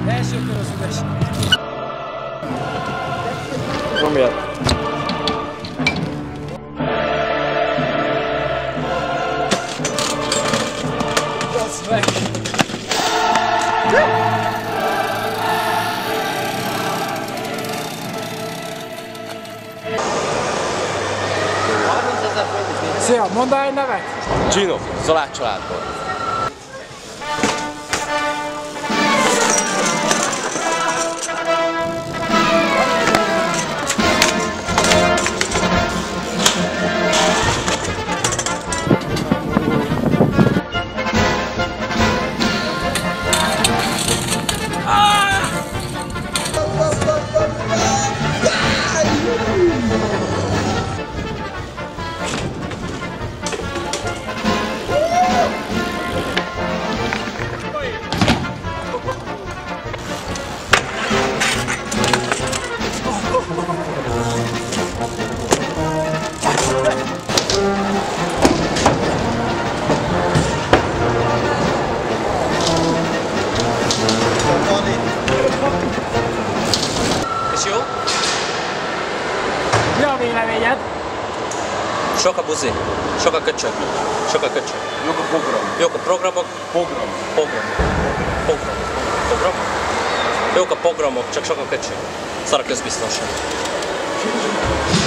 Első kör az üres. Nyomjad. Basz meg! Szia, mondd el egy nevet! Gino, Zolák családból. És jó? Mi a véleményed? Sok a buzi, sok a köcsög, sok a köcsög. Jók a program. Jók a programok. Program. Jók a programok, csak sok a köcsög. Szar a közbiztonság.